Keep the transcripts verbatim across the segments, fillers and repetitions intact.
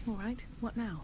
All right, what now?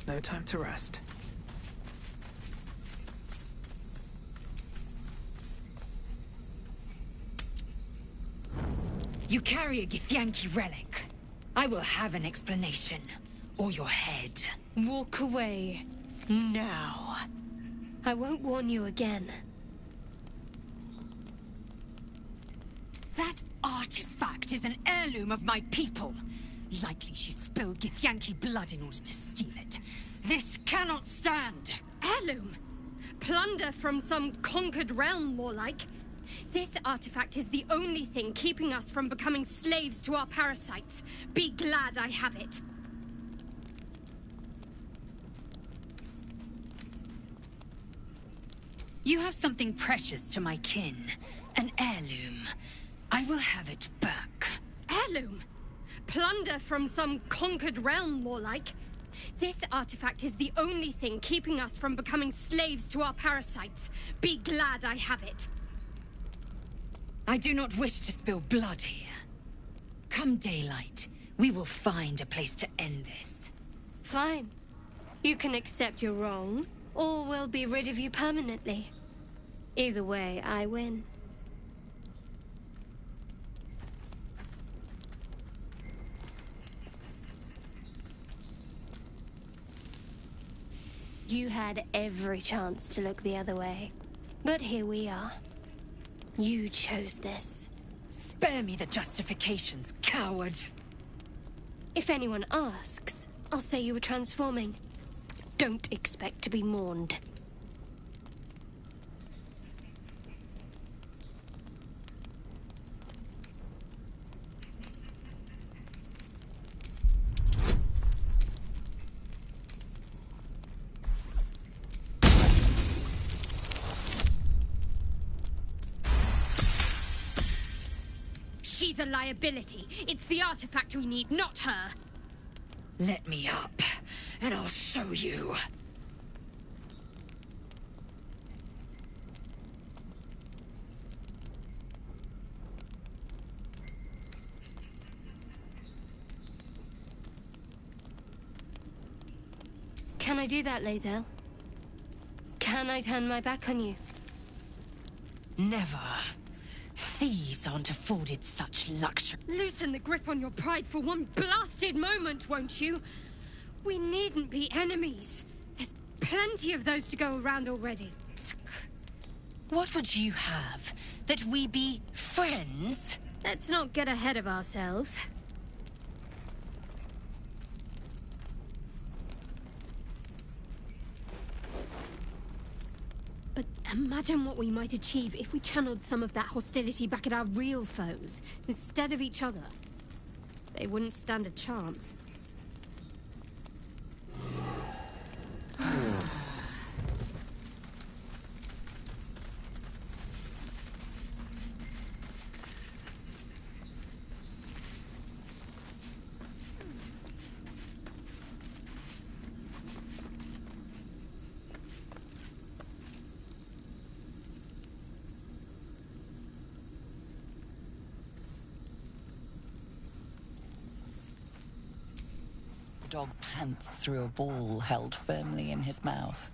No time to rest. You carry a Githyanki relic. I will have an explanation. Or your head. Walk away. Now. I won't warn you again. That artifact is an heirloom of my people. Likely she spilled Githyanki blood in order to steal it. This cannot stand! Heirloom? Plunder from some conquered realm, more like. This artifact is the only thing keeping us from becoming slaves to our parasites. Be glad I have it. You have something precious to my kin. An heirloom. I will have it back. Heirloom? Plunder from some conquered realm, more like. This artifact is the only thing keeping us from becoming slaves to our parasites. Be glad I have it. I do not wish to spill blood here. Come daylight, we will find a place to end this. Fine. You can accept you're wrong, or we'll be rid of you permanently. Either way, I win. You had every chance to look the other way. But here we are. You chose this. Spare me the justifications, coward! If anyone asks, I'll say you were transforming. Don't expect to be mourned. She's a liability. It's the artifact we need, not her. Let me up, and I'll show you. Can I do that, Lae'zel? Can I turn my back on you? Never. Thieves aren't afforded such luxury. Loosen the grip on your pride for one blasted moment, won't you? We needn't be enemies. There's plenty of those to go around already. What would you have? That we be friends? Let's not get ahead of ourselves. But imagine what we might achieve if we channeled some of that hostility back at our real foes, instead of each other. They wouldn't stand a chance. The dog pants through a ball held firmly in his mouth.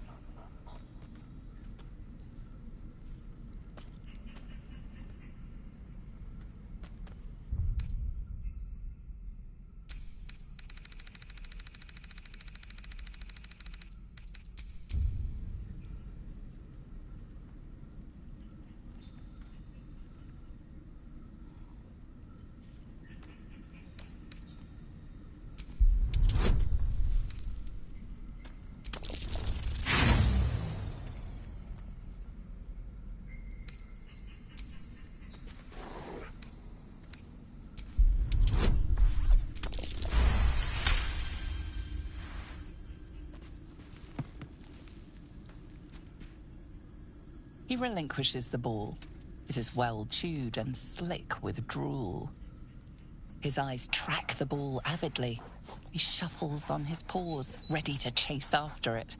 He relinquishes the ball. It is well chewed and slick with drool. His eyes track the ball avidly. He shuffles on his paws, ready to chase after it.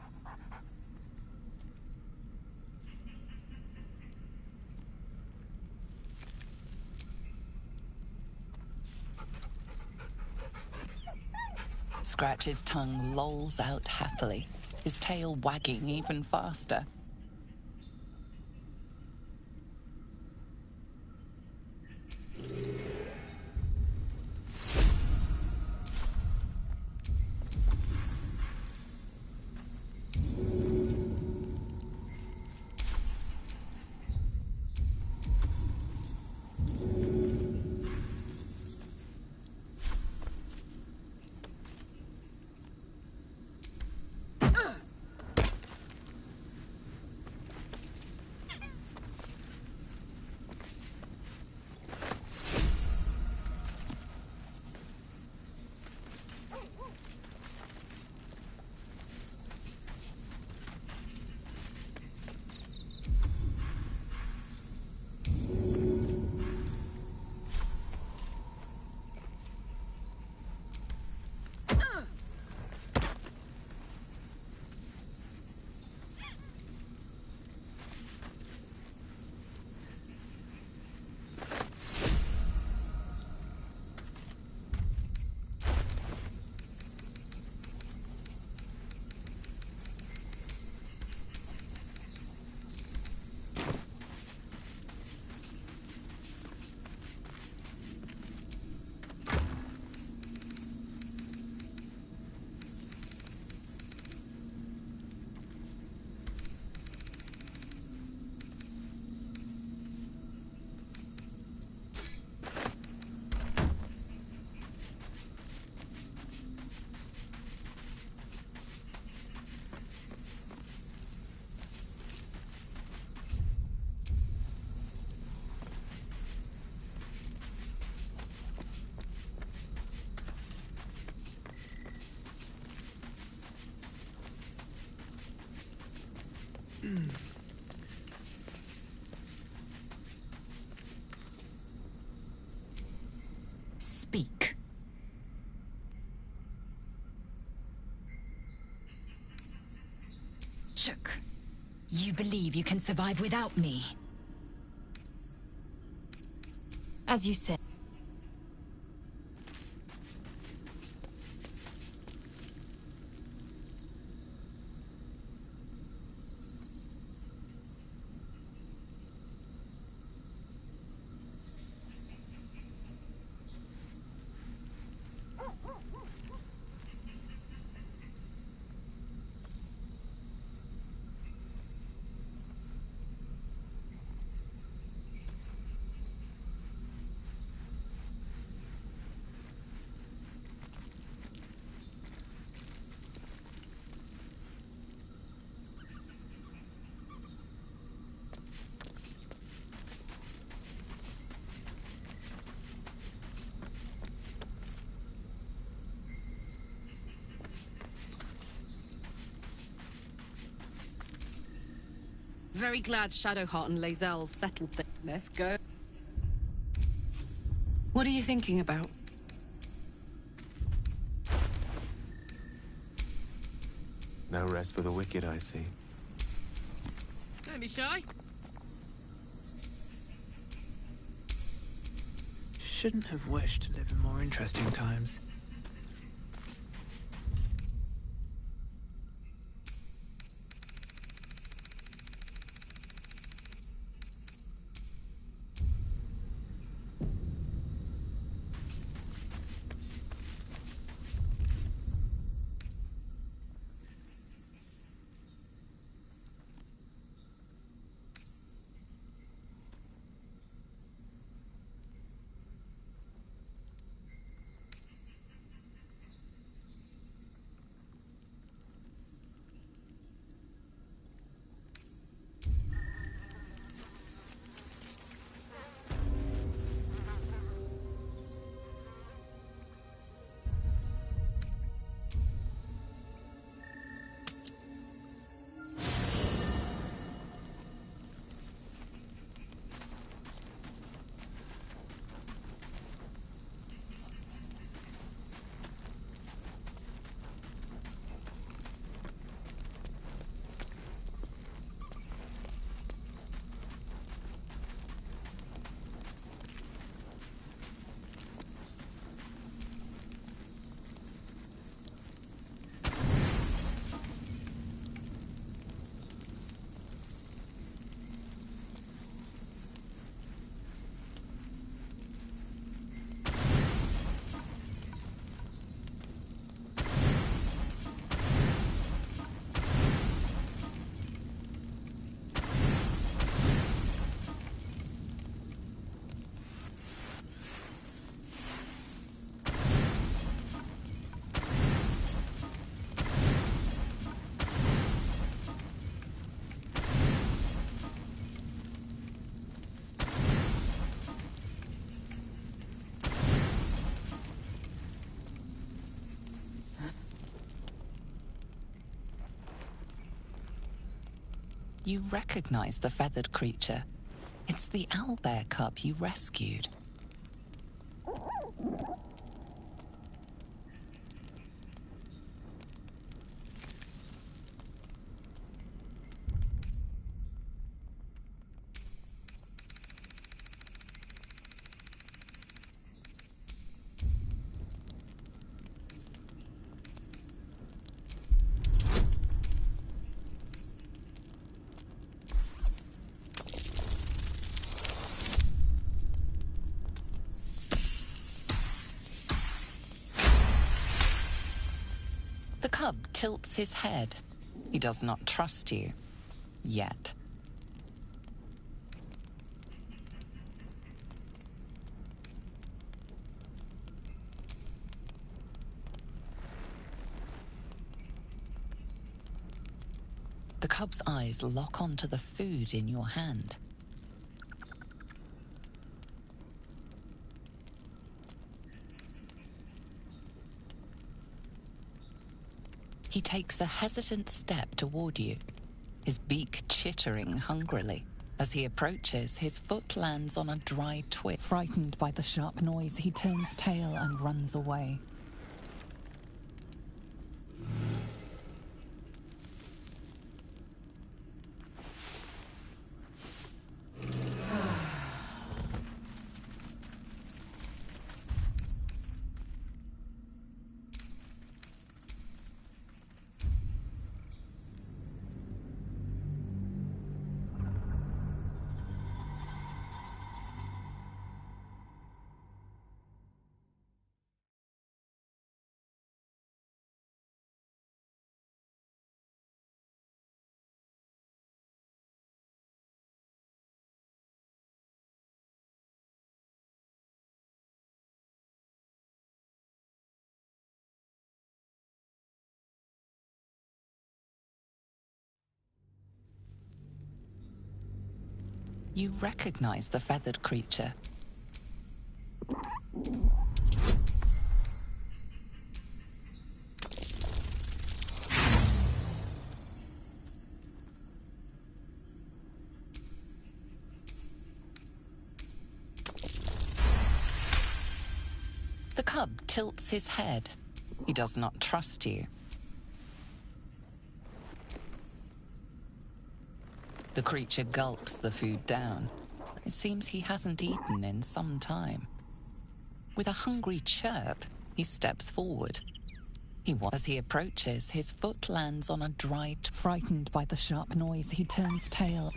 Scratch's tongue lolls out happily, his tail wagging even faster. Speak. Chook, you believe you can survive without me? As you said. Very glad Shadowheart and Lae'zel settled things. Let's go. What are you thinking about? No rest for the wicked, I see. Don't be shy. Shouldn't have wished to live in more interesting times. You recognize the feathered creature. It's the owlbear cub you rescued. The cub tilts his head. He does not trust you. Yet. The cub's eyes lock onto the food in your hand. He takes a hesitant step toward you, his beak chittering hungrily. As he approaches, his foot lands on a dry twig. Frightened by the sharp noise, he turns tail and runs away. You recognize the feathered creature. The cub tilts his head. He does not trust you. The creature gulps the food down. It seems he hasn't eaten in some time. With a hungry chirp, he steps forward. He wa- As he approaches, his foot lands on a dry... T- Frightened by the sharp noise, he turns tail.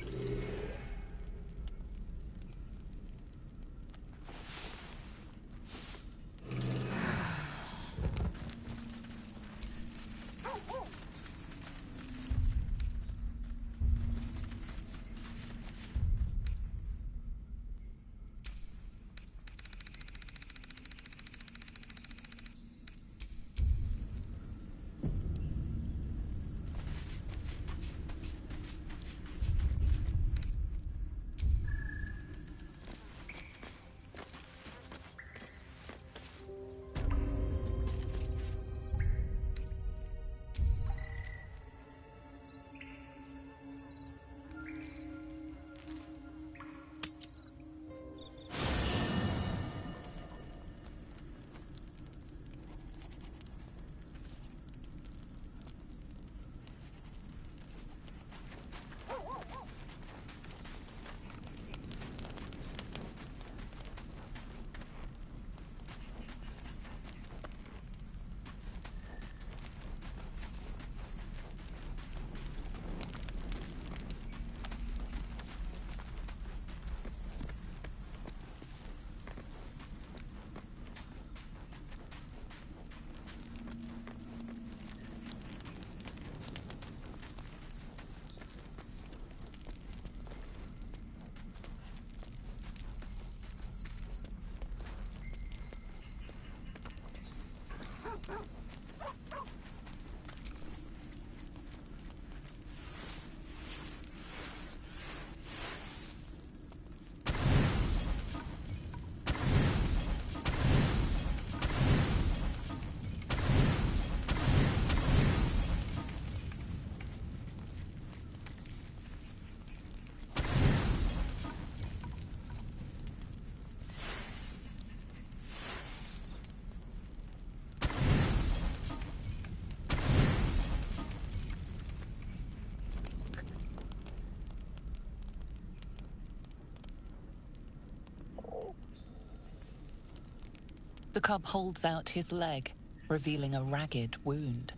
The cub holds out his leg, revealing a ragged wound.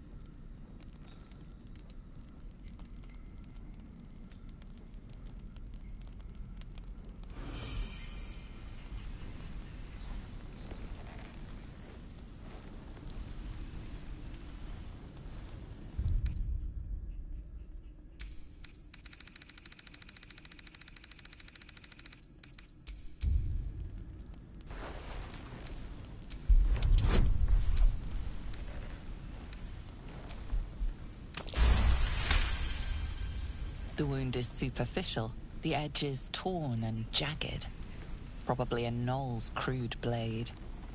The wound is superficial, the edge is torn and jagged. Probably a gnoll's crude blade.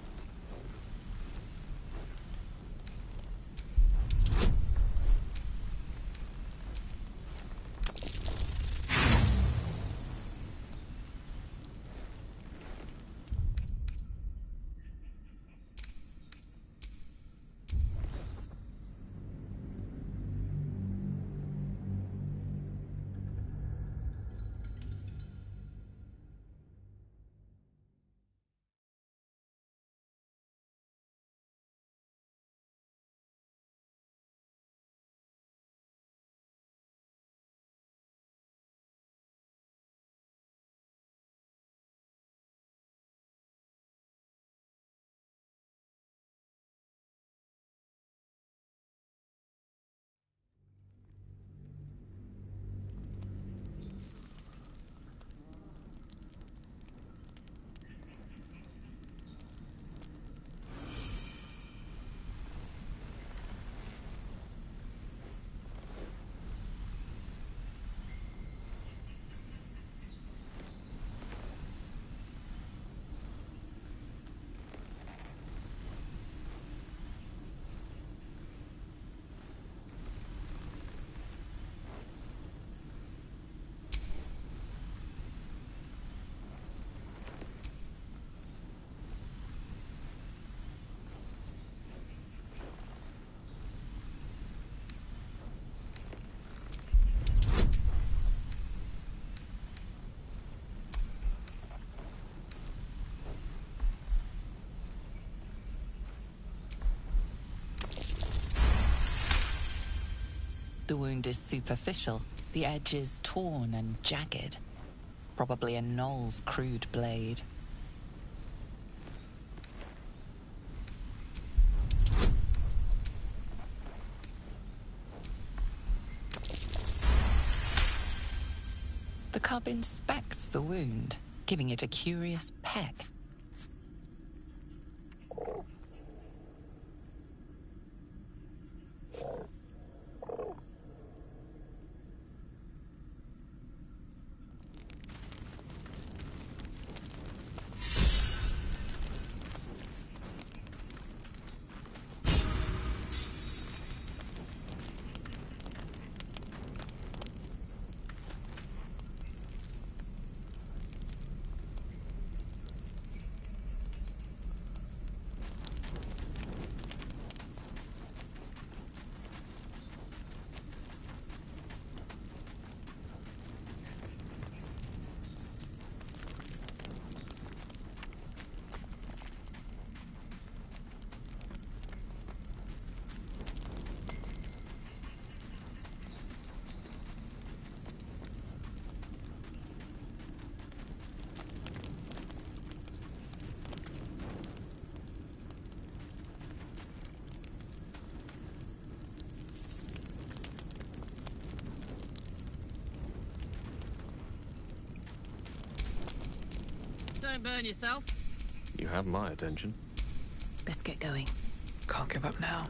The wound is superficial, the edge is torn and jagged. Probably a gnoll's crude blade. The cub inspects the wound, giving it a curious peck. Don't burn yourself. You have my attention. Let's get going. Can't give up now.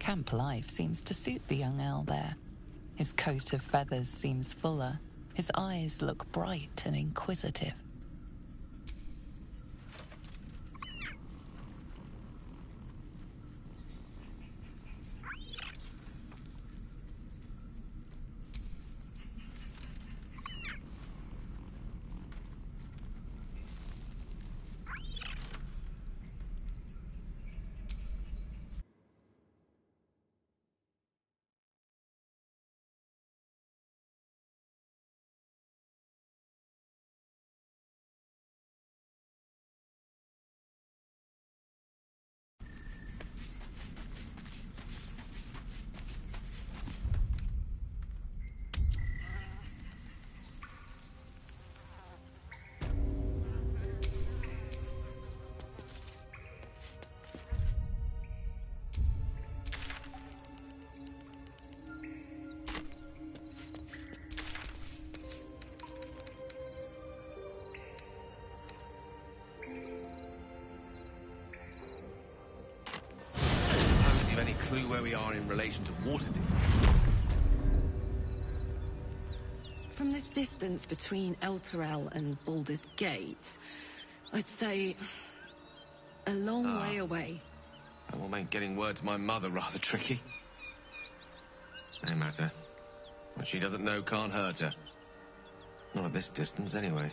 Camp life seems to suit the young owlbear. His coat of feathers seems fuller. His eyes look bright and inquisitive. Clue where we are in relation to Waterdeep? From this distance between El Terrell and Baldur's Gate, I'd say a long Ah. way away. That will make getting word to my mother rather tricky. No matter. What she doesn't know can't hurt her. Not at this distance, anyway.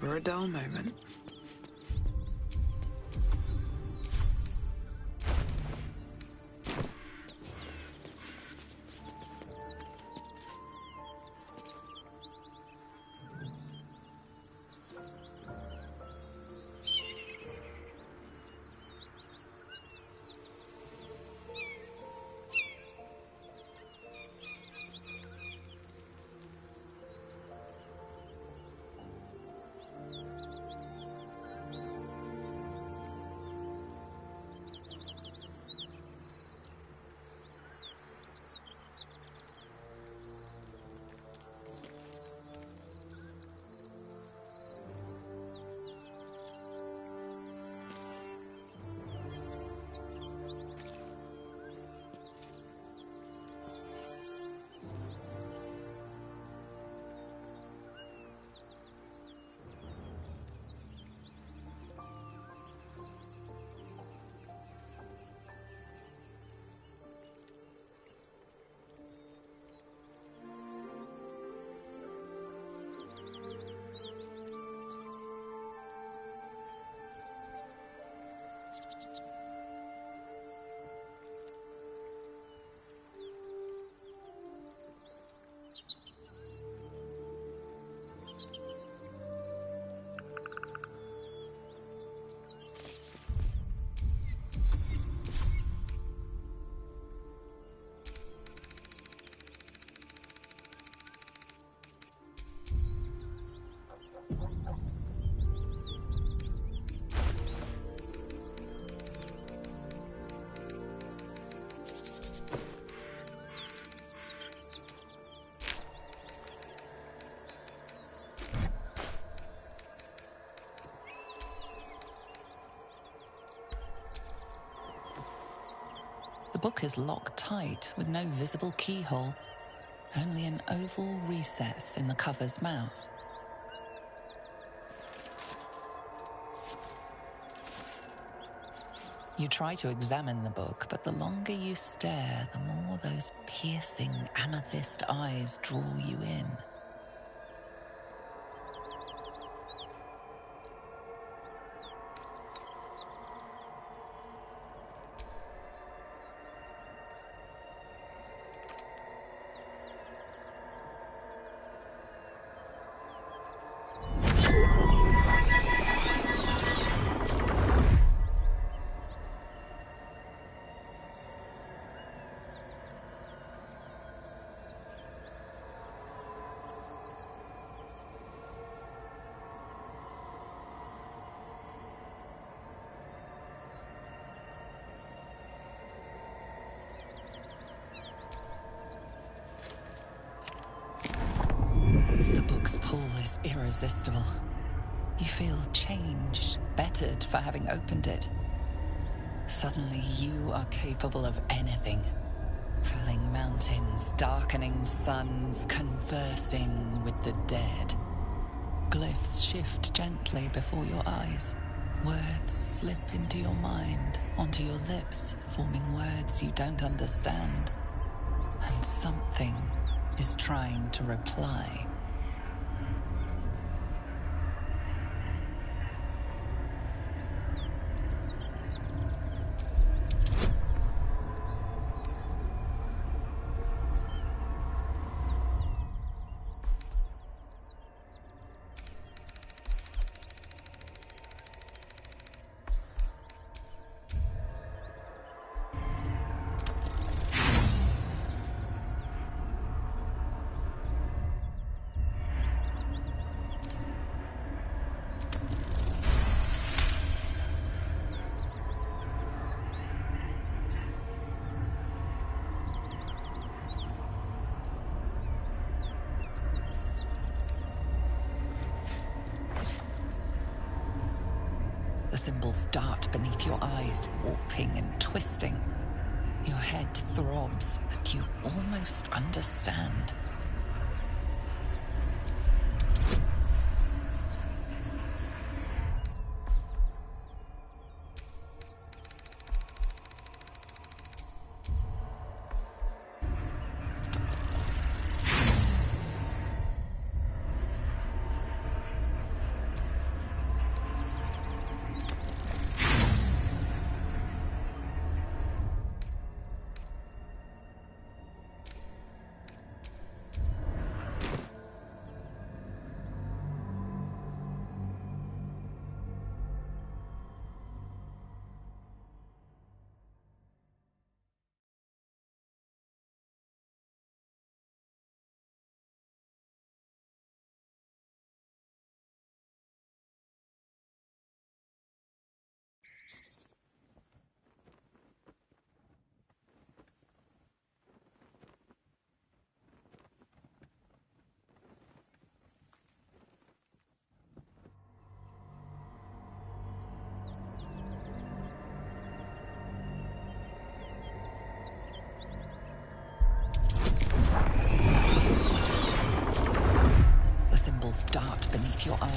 Never a dull moment. The book is locked tight with no visible keyhole, only an oval recess in the cover's mouth. You try to examine the book, but the longer you stare, the more those piercing amethyst eyes draw you in. Irresistible. You feel changed, bettered for having opened it. Suddenly you are capable of anything. Felling mountains, darkening suns, conversing with the dead. Glyphs shift gently before your eyes. Words slip into your mind, onto your lips, forming words you don't understand. And something is trying to reply. The symbols dart beneath your eyes, warping and twisting. Your head throbs, and you almost understand.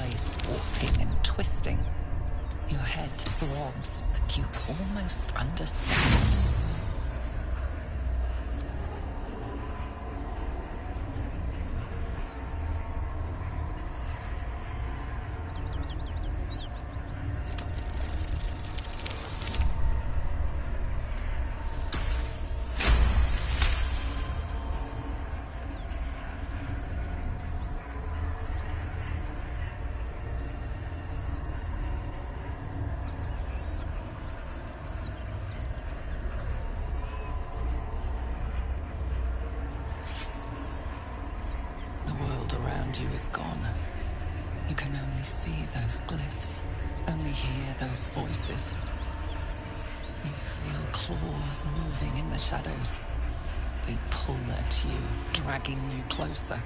eyes warping and twisting. Your head throbs, but you almost understand. You is gone. You can only see those glyphs, only hear those voices. You feel claws moving in the shadows. They pull at you, dragging you closer.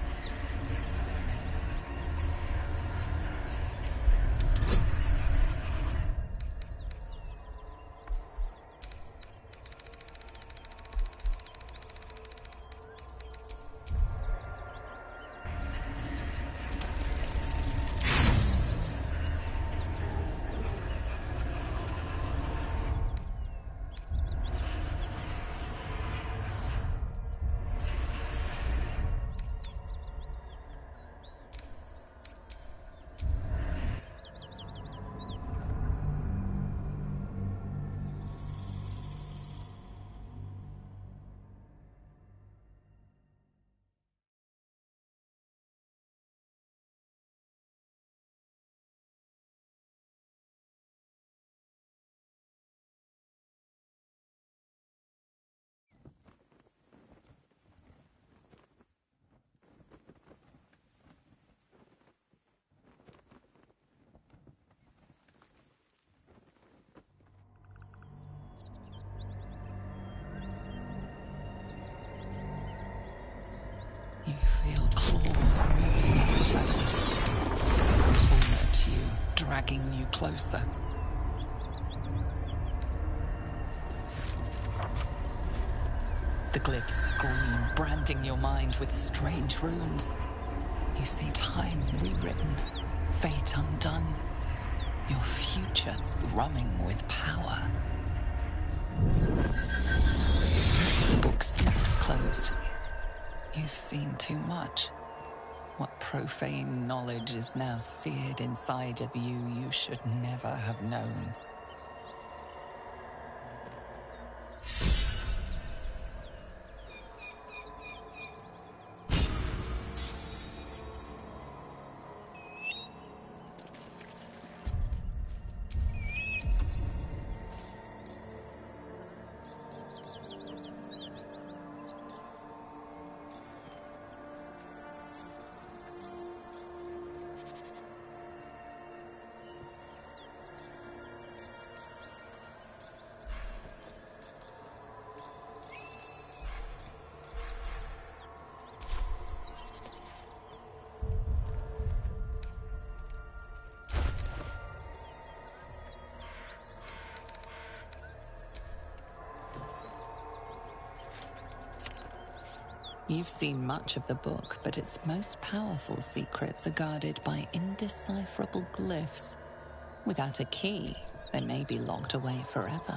You feel claws moving in the shadows. Pull at you, dragging you closer. The glyphs scream, branding your mind with strange runes. You see time rewritten, fate undone, your future thrumming with power. The book snaps closed. You've seen too much. What profane knowledge is now seared inside of you you should never have known. You've seen much of the book, but its most powerful secrets are guarded by indecipherable glyphs. Without a key, they may be locked away forever.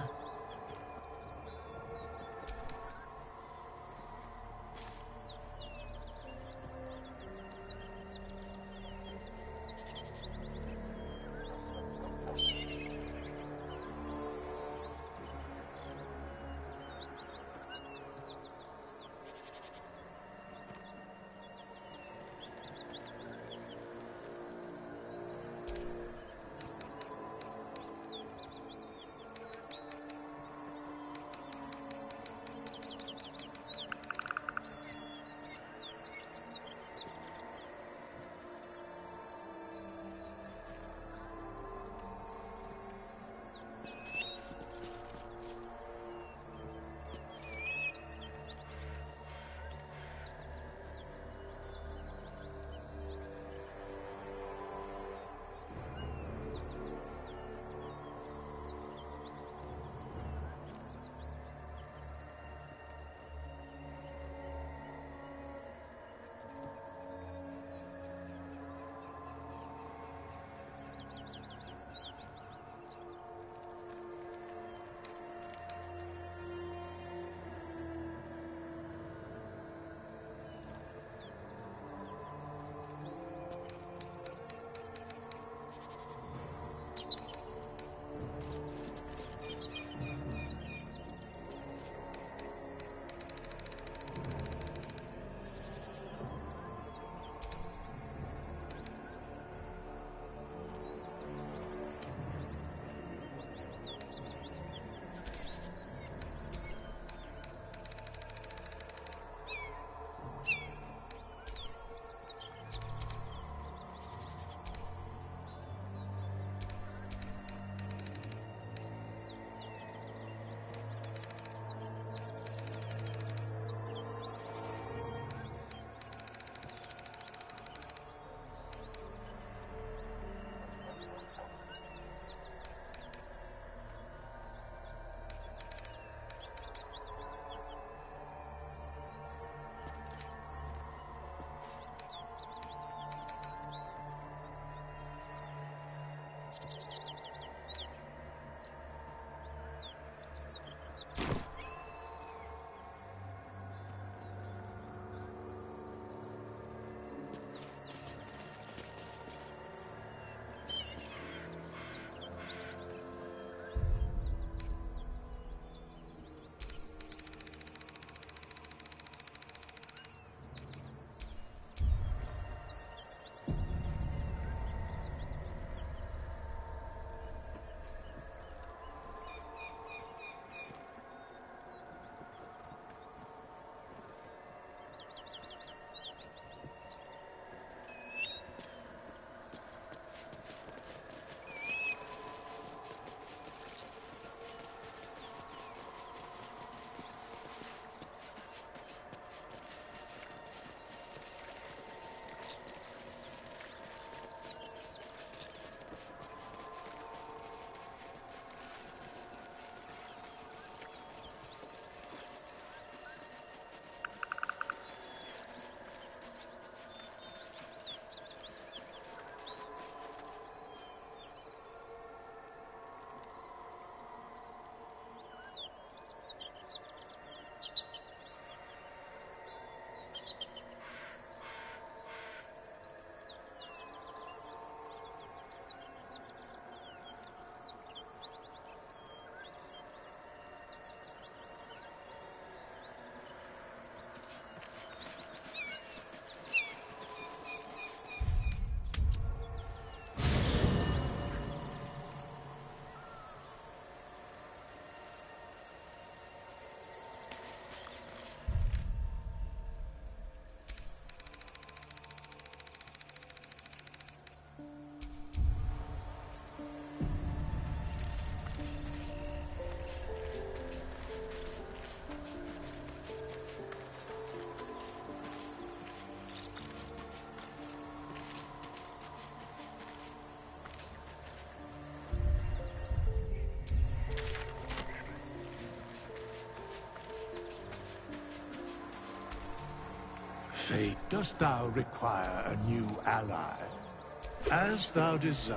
Fate, dost thou require a new ally? As thou desire.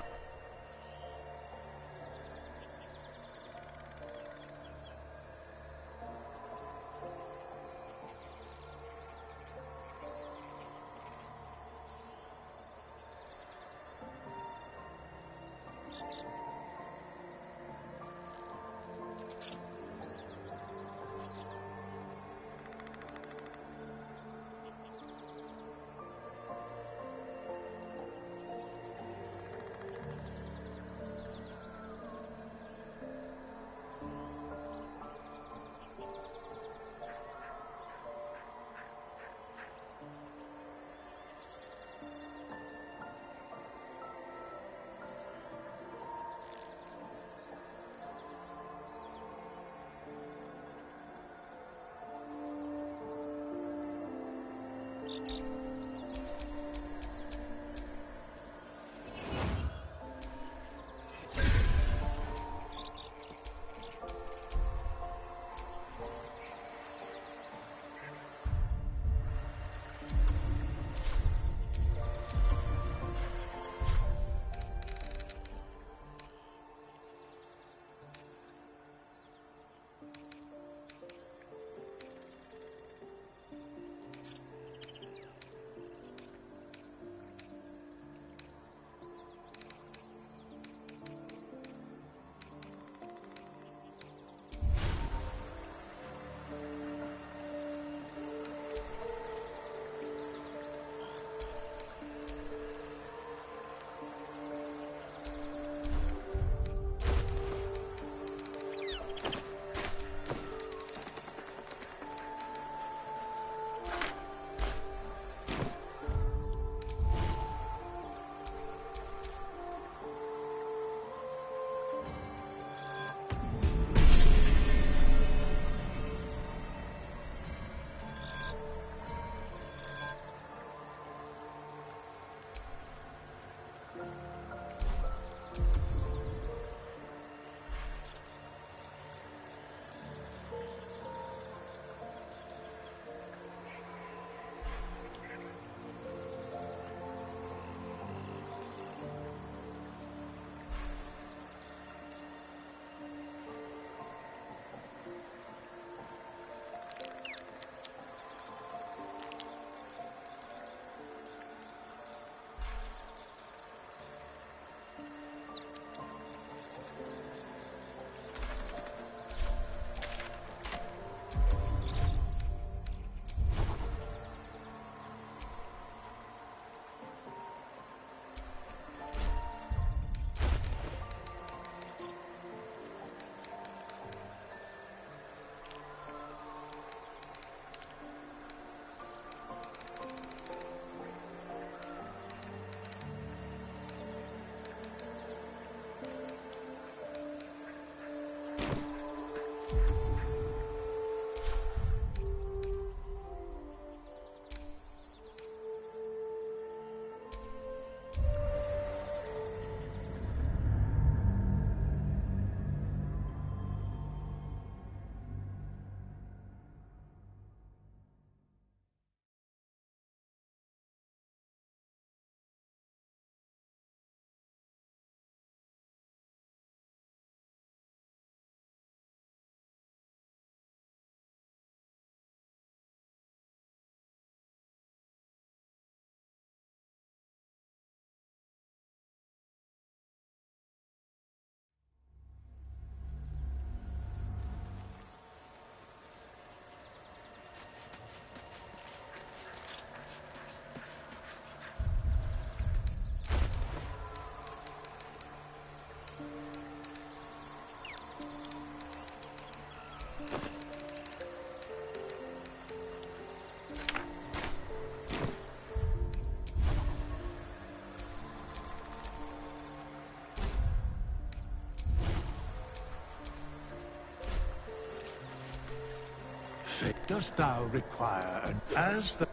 Dost thou require an as the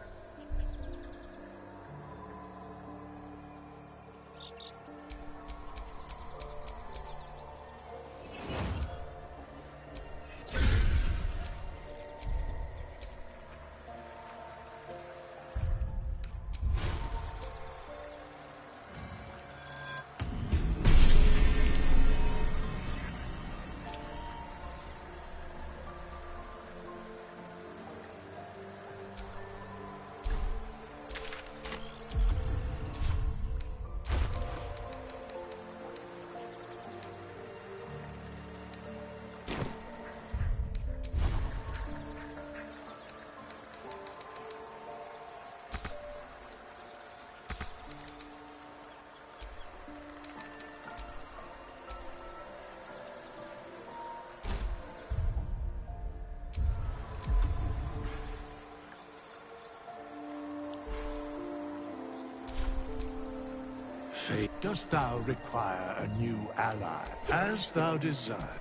fate. Dost thou require a new ally? As thou desire.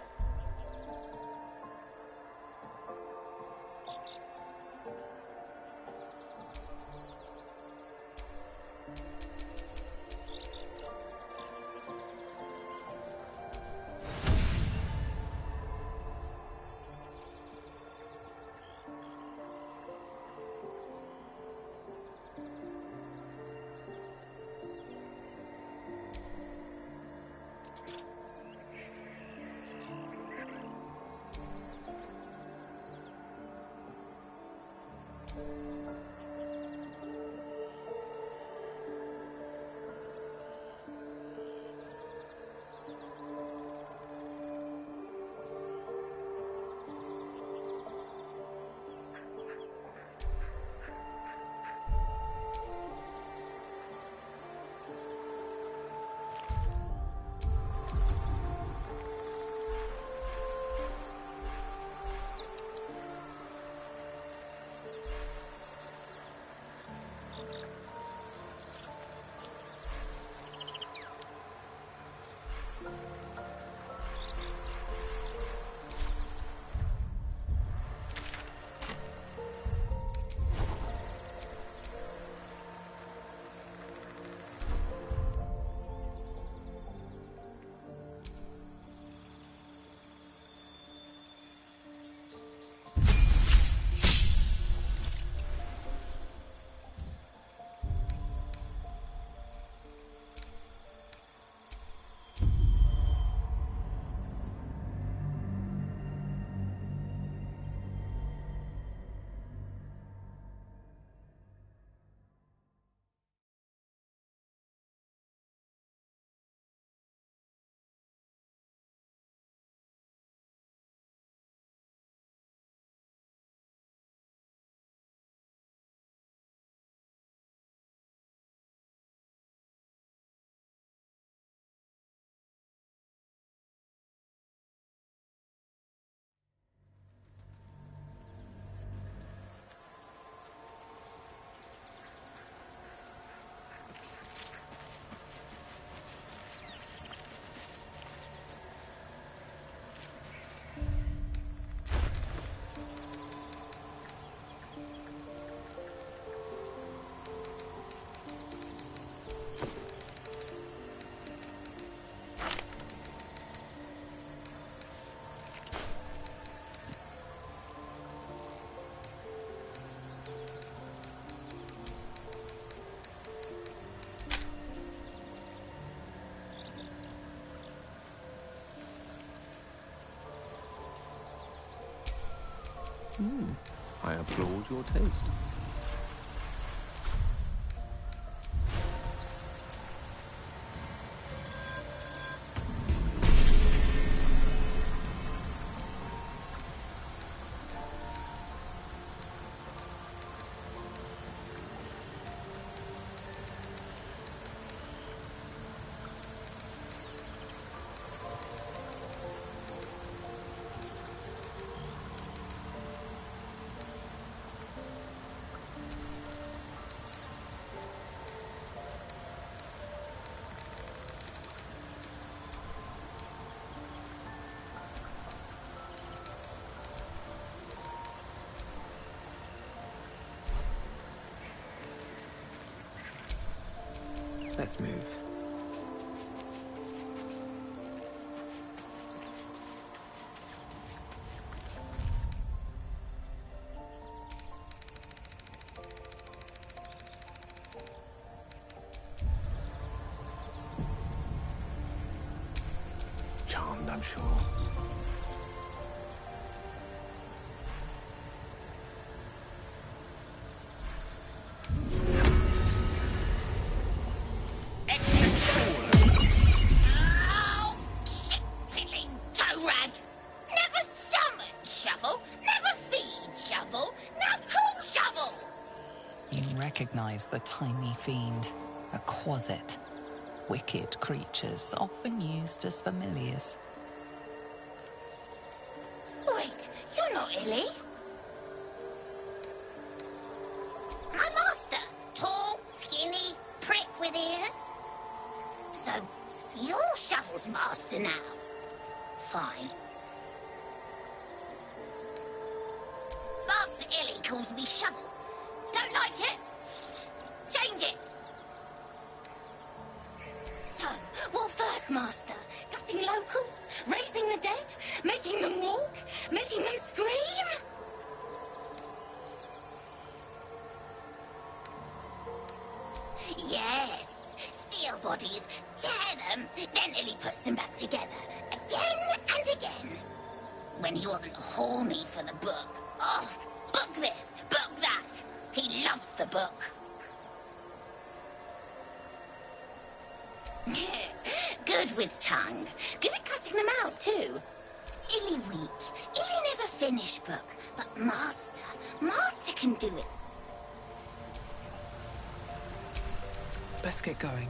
Hmm. I applaud your taste. Let's move. Charmed, I'm sure. Recognize the tiny fiend, a quasit. Wicked creatures, often used as familiars. Wait, you're not Illy? My master. Tall, skinny, prick with ears. Fine. Master Illy calls me Shovel. Don't like it? Change it. So, what first, Master? Gutting locals? Raising the dead? Making them walk? Making them scream? Yes. Steal bodies, tear them, then Illy puts them back together. Again and again. When he wasn't horny for the book. Oh, book this, book that. He loves the book. Good with tongue. Good at cutting them out, too. Illy weak. Illy never finish book. But Master, Master can do it. Best get going.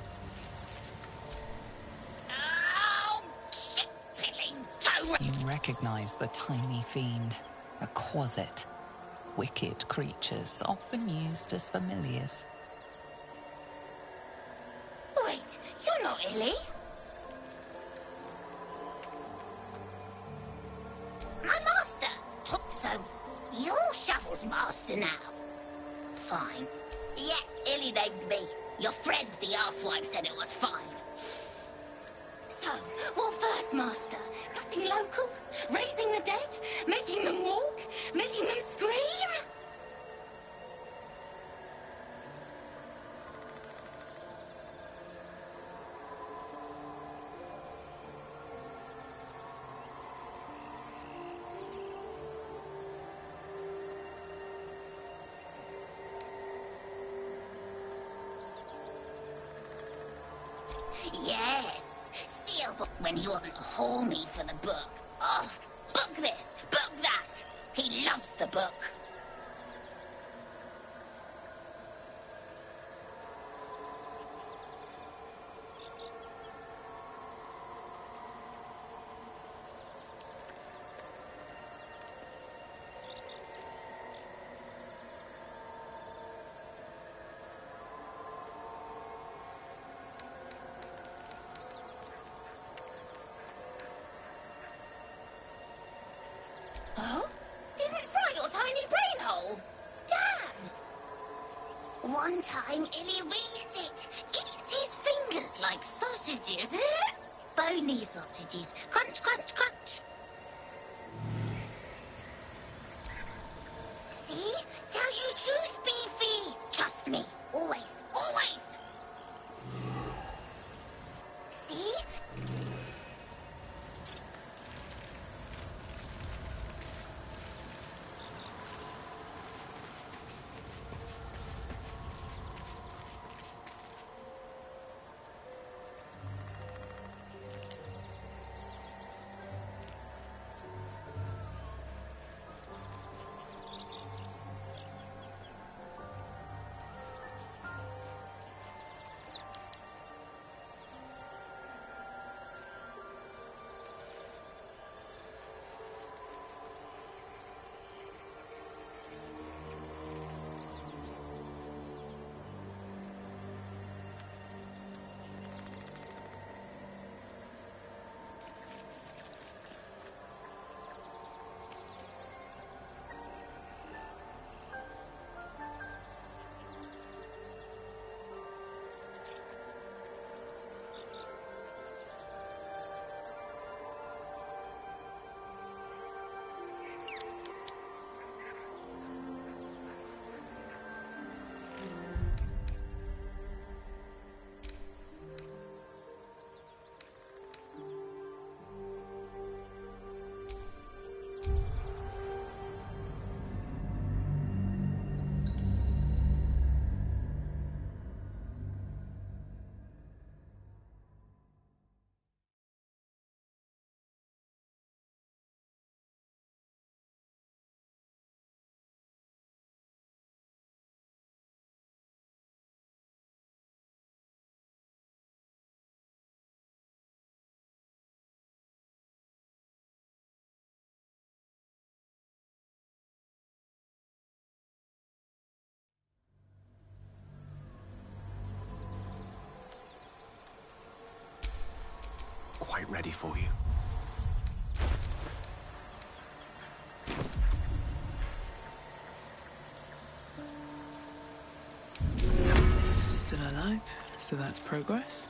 Oh, shit, pilling. So You recognize the tiny fiend, a quasit. Wicked creatures, often used as familiars. Wait, you're not Illy. My master. So, you're Shovel's master now. Fine. Yeah, Illy named me. Your friend, the arsewipe, said it was fine. So, what first, Master? Gutting locals? Raising the dead? Making them walk? Making them scream? Yes, steal book when he wasn't horny for the book. Oh, book this, book that. He loves the book. Oh? Didn't fry your tiny brain hole? Damn! One time, Illy reads it. Eats his fingers like sausages. Bony sausages. Crunch, crunch, crunch. See? Tell you truth, Beefy. Trust me. Always, always. See? Quite ready for you. alive, so that's progress.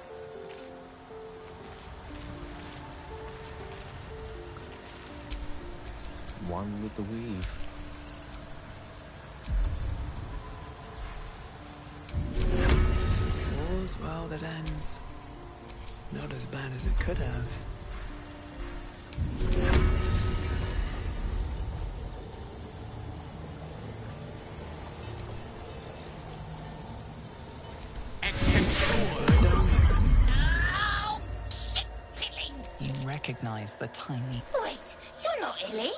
One with the weave. All's well that ends. Not as bad as it could have. You recognize the tiny... Wait, you're not Illy.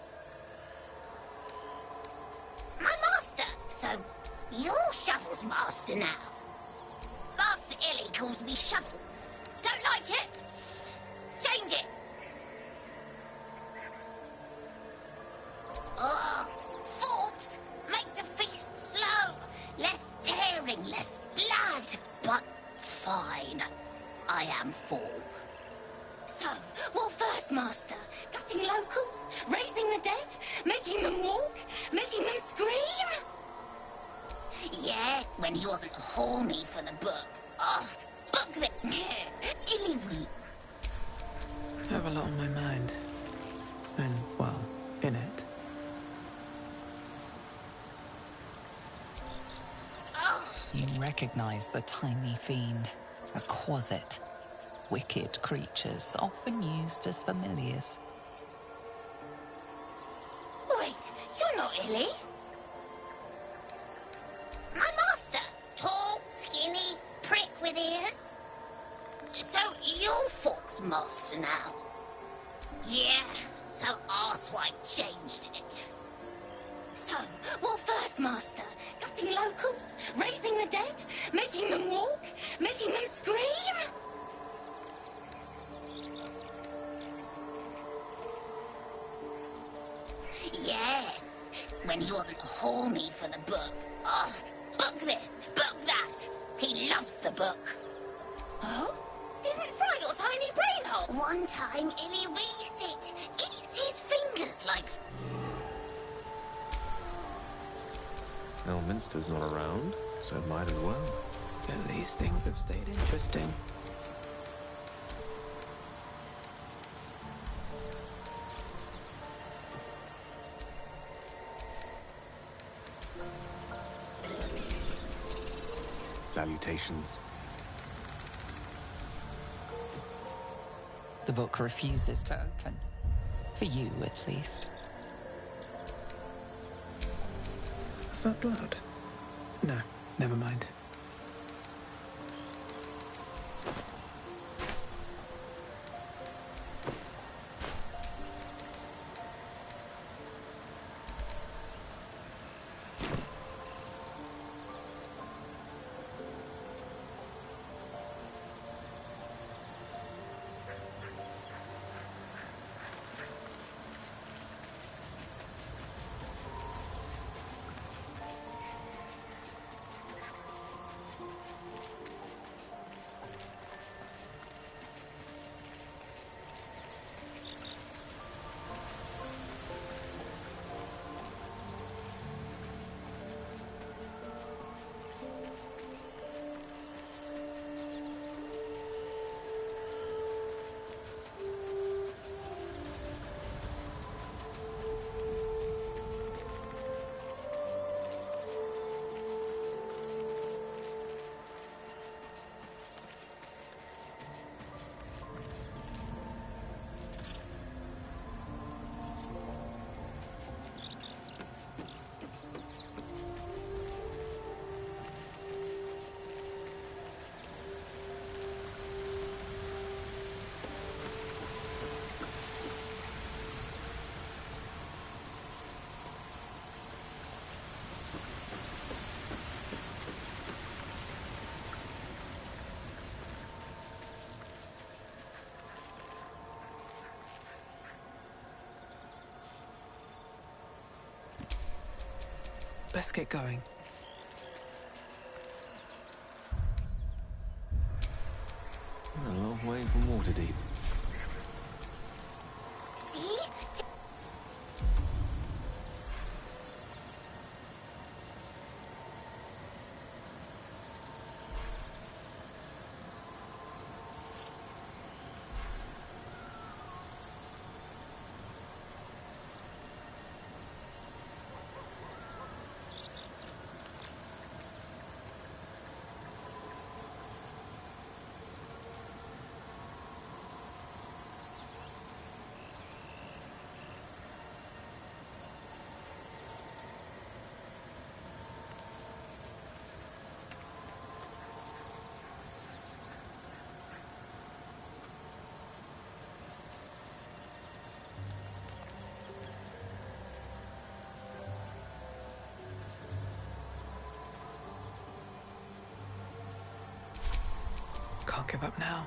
My master. So, you're Shovel's master now. Master Illy calls me Shovel. Don't like it? Change it. Oh, forks, make the feast slow. Less tearing, less blood. But fine. I am full. So, what first, Master? Gutting locals? Raising the dead? Making them walk? Making them scream? Yeah, when he wasn't horny for the book. Oh, book that... Illy-wee. I have a lot on my mind. And, well, in it. Oh. You recognize the tiny fiend, a quasit. Wicked creatures, often used as familiars. Wait, you're not Illy. My master. Tall, skinny, prick with ears. So you're Fork's master now. Yeah, so Arswipe changed it. So, what first, Master? Gutting locals? Raising the dead? Making them walk? Making them scream? Yes, when he wasn't horny for the book. Oh, book this, book that. He loves the book. Oh? Didn't fry your tiny brain hole. One time, Illy reads it. Eats his fingers like... Elminster's not around, so it might as well. At least things have stayed interesting. Salutations. The book refuses to open. For you, at least. Is that blood? No, never mind. Let's get going. A long way from Waterdeep. See? give up now.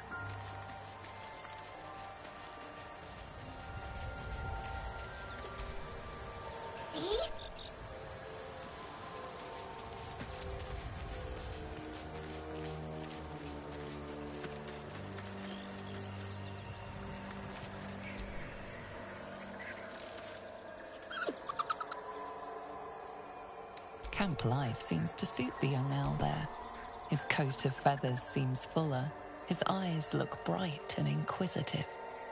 See? Camp life seems to suit the young owl there. His coat of feathers seems fuller. His eyes look bright and inquisitive.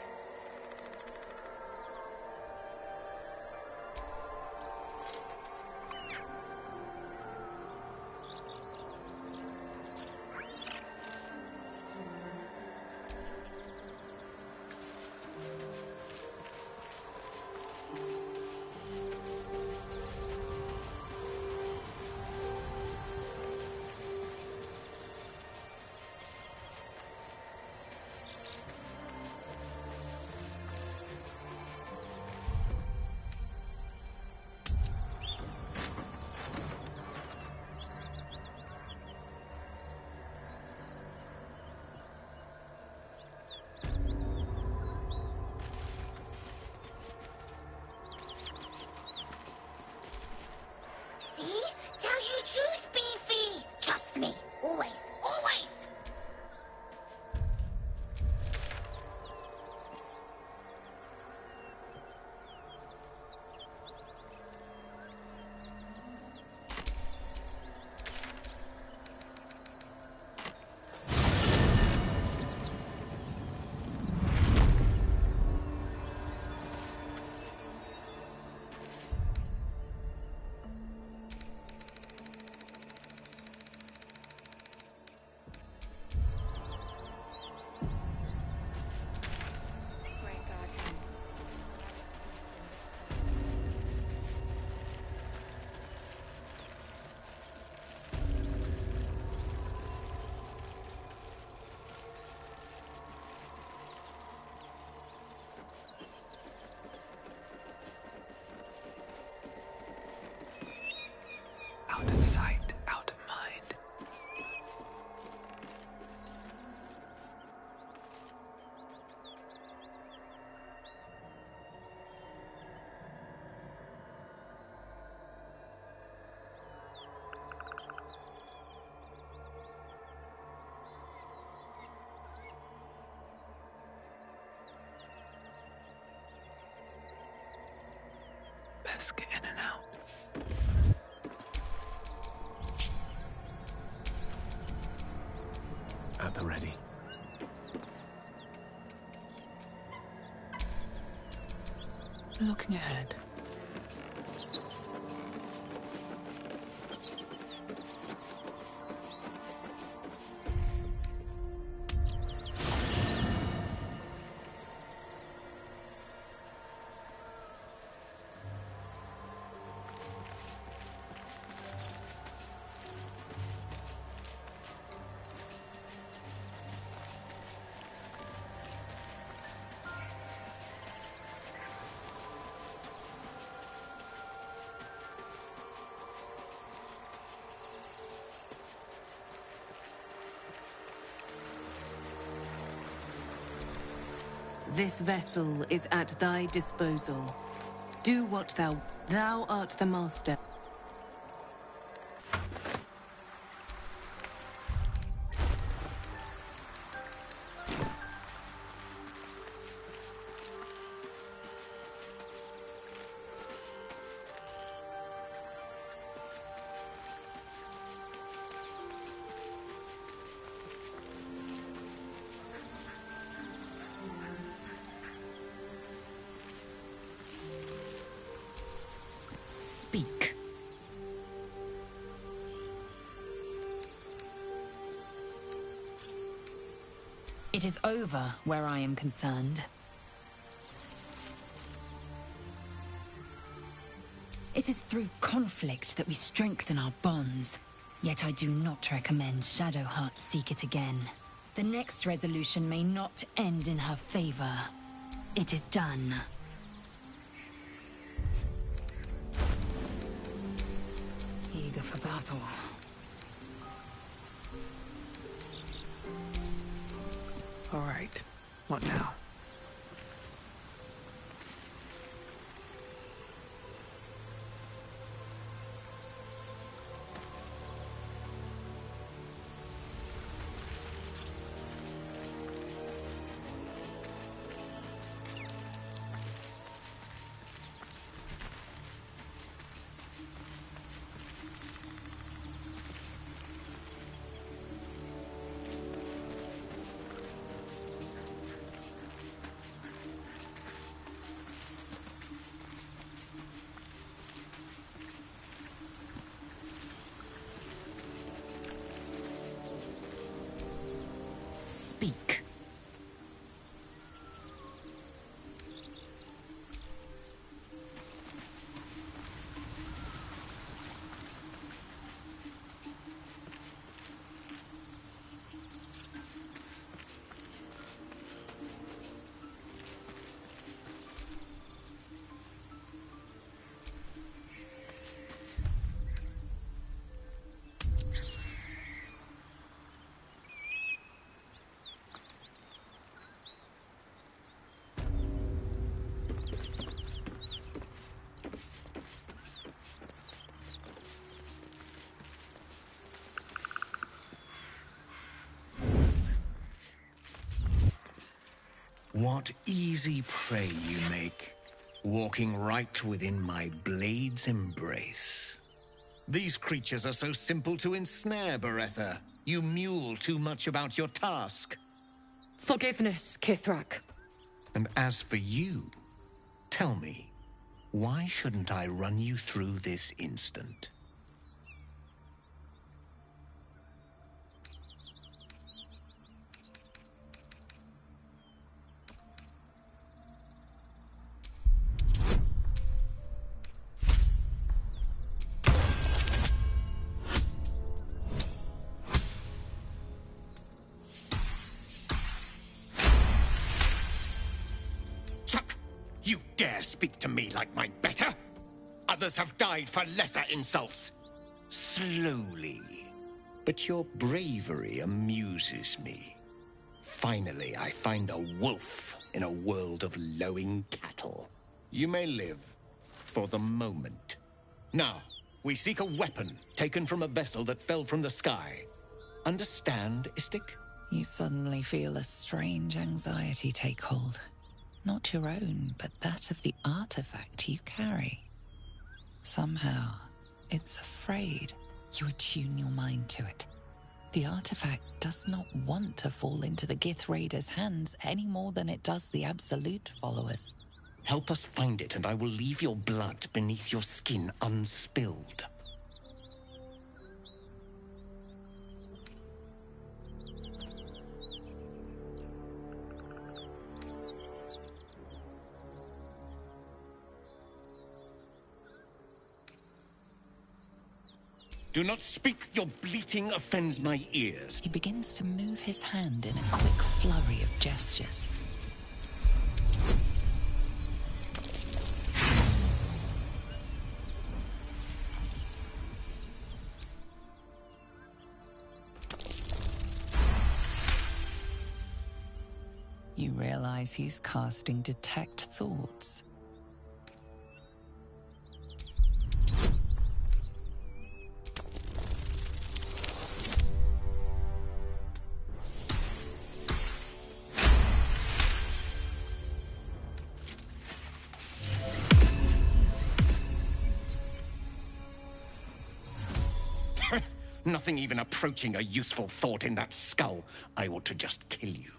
Out of sight, out of mind. Best get in and out. At the ready. Looking ahead. This vessel is at thy disposal. Do what thou... Thou art the master. Speak. It is over where I am concerned. It is through conflict that we strengthen our bonds. Yet I do not recommend Shadowheart seek it again. The next resolution may not end in her favor. It is done. Eager for battle. All right. What now? Speak. What easy prey you make, walking right within my blade's embrace. These creatures are so simple to ensnare, Beretha. You mule too much about your task. Forgiveness, Kithrak. And as for you, tell me, why shouldn't I run you through this instant? You dare speak to me like my better? Others have died for lesser insults. Slowly. But your bravery amuses me. Finally, I find a wolf in a world of lowing cattle. You may live for the moment. Now, we seek a weapon taken from a vessel that fell from the sky. Understand, Istik? You suddenly feel a strange anxiety take hold. Not your own, but that of the artifact you carry. Somehow, it's afraid. You attune your mind to it. The artifact does not want to fall into the Gith Raiders' hands any more than it does the Absolute followers. Help us find it, and I will leave your blood beneath your skin unspilled. Do not speak, your bleating offends my ears. He begins to move his hand in a quick flurry of gestures. You realize he's casting Detect Thoughts. Nothing even approaching a useful thought in that skull. I ought to just kill you.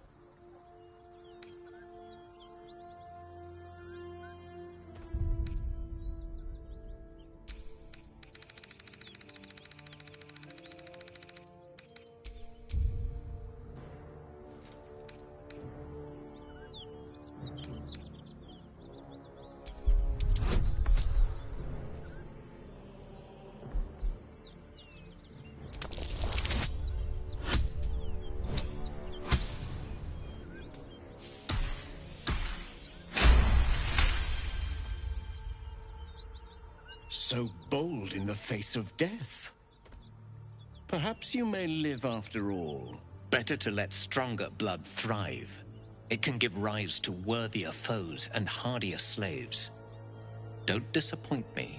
So bold in the face of death. Perhaps you may live after all, Better to let stronger blood thrive. It can give rise to worthier foes and hardier slaves. Don't disappoint me.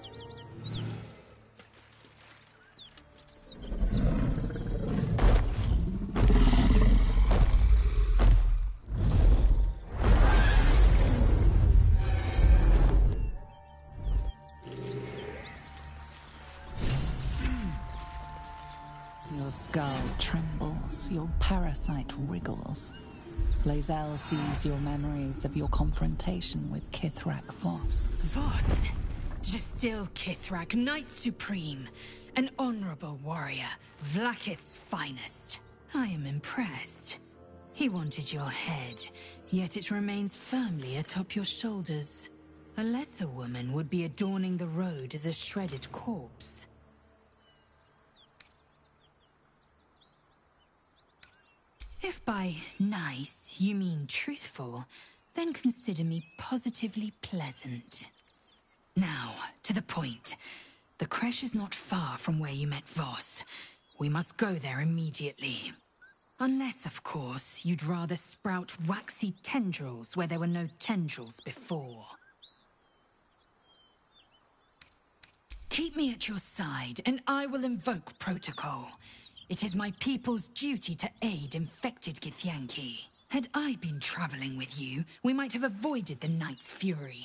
Your skull trembles, your parasite wriggles. Lae'zel sees your memories of your confrontation with Kithrak Voss. Voss? Justil Kithrak, Knight Supreme. An honorable warrior, Vlaakith's finest. I am impressed. He wanted your head, yet it remains firmly atop your shoulders. A lesser woman would be adorning the road as a shredded corpse. If by nice you mean truthful, then consider me positively pleasant. Now, to the point. The creche is not far from where you met Voss. We must go there immediately. Unless, of course, you'd rather sprout waxy tendrils where there were no tendrils before. Keep me at your side, and I will invoke protocol. It is my people's duty to aid infected Githyanki. Had I been traveling with you, we might have avoided the Knight's fury.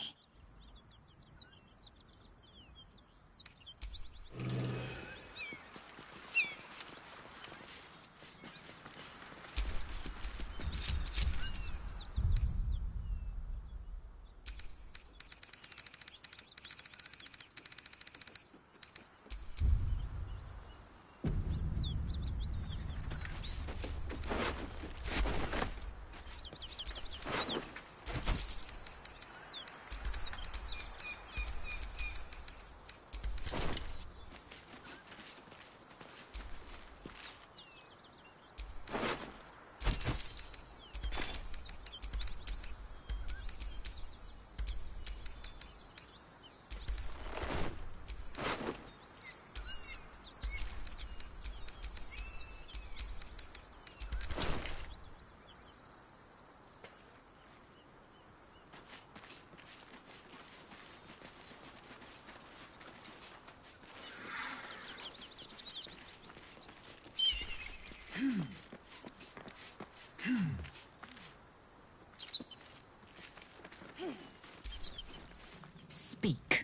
Speak.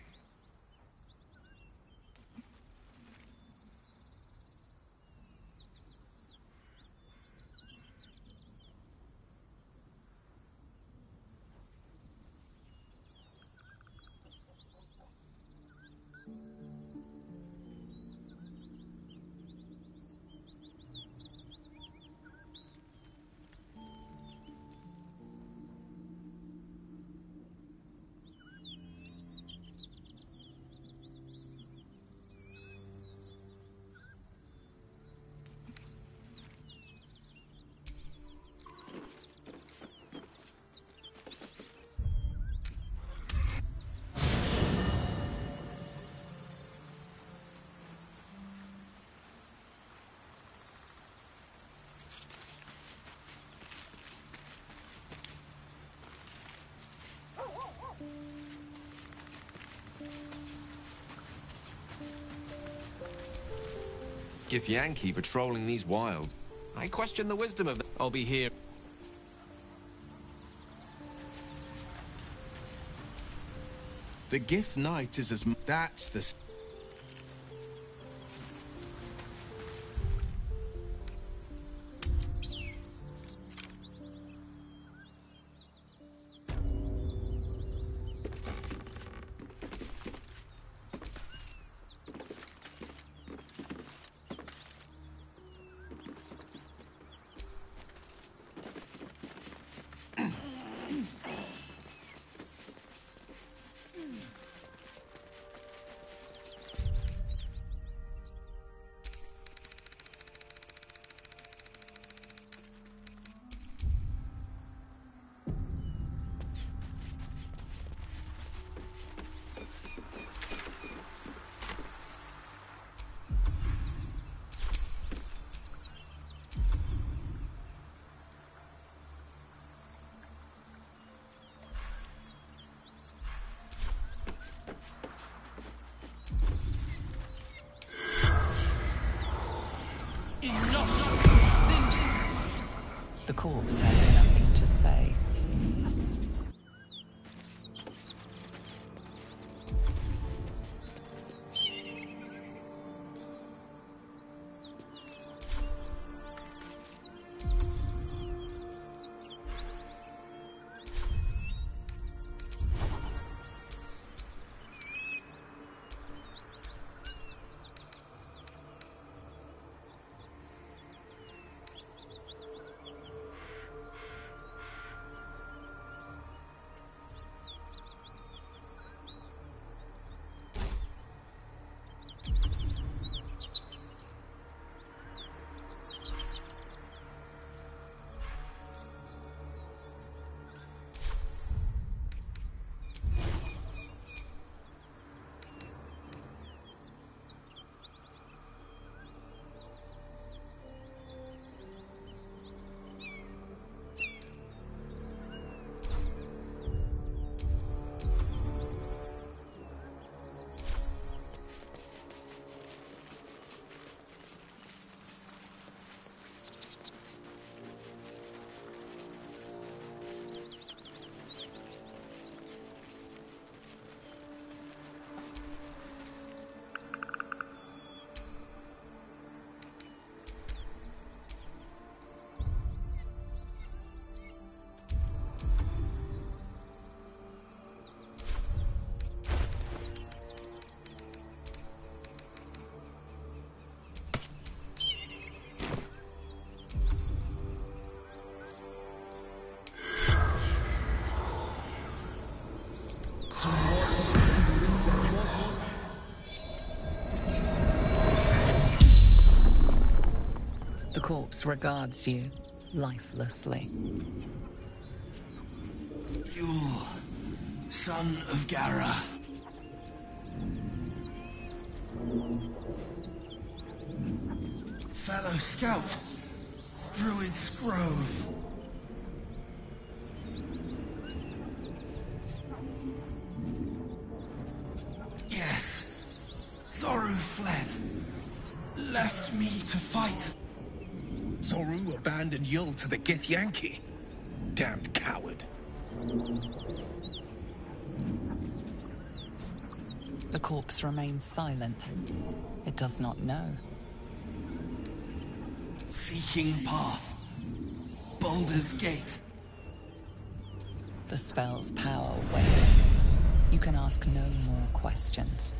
Githyanki patrolling these wilds. I question the wisdom of them. I'll be here. The Gith Knight is as... That's the... corpse has nothing to say. The corpse regards you lifelessly. Yule, son of Gara. Fellow scout, Druid's Grove. Yes, Zoru fled, left me to fight. Zoru abandoned Yul to the Githyanki. Damned coward. The corpse remains silent. It does not know. Seeking path. Baldur's Gate. The spell's power wanes. You can ask no more questions.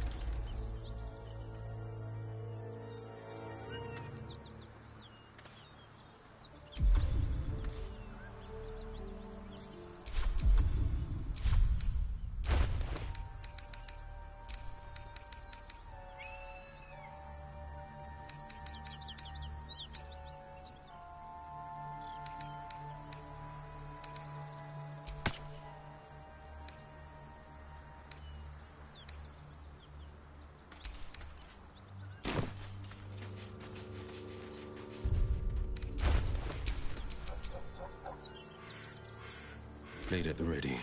Blade at the ready.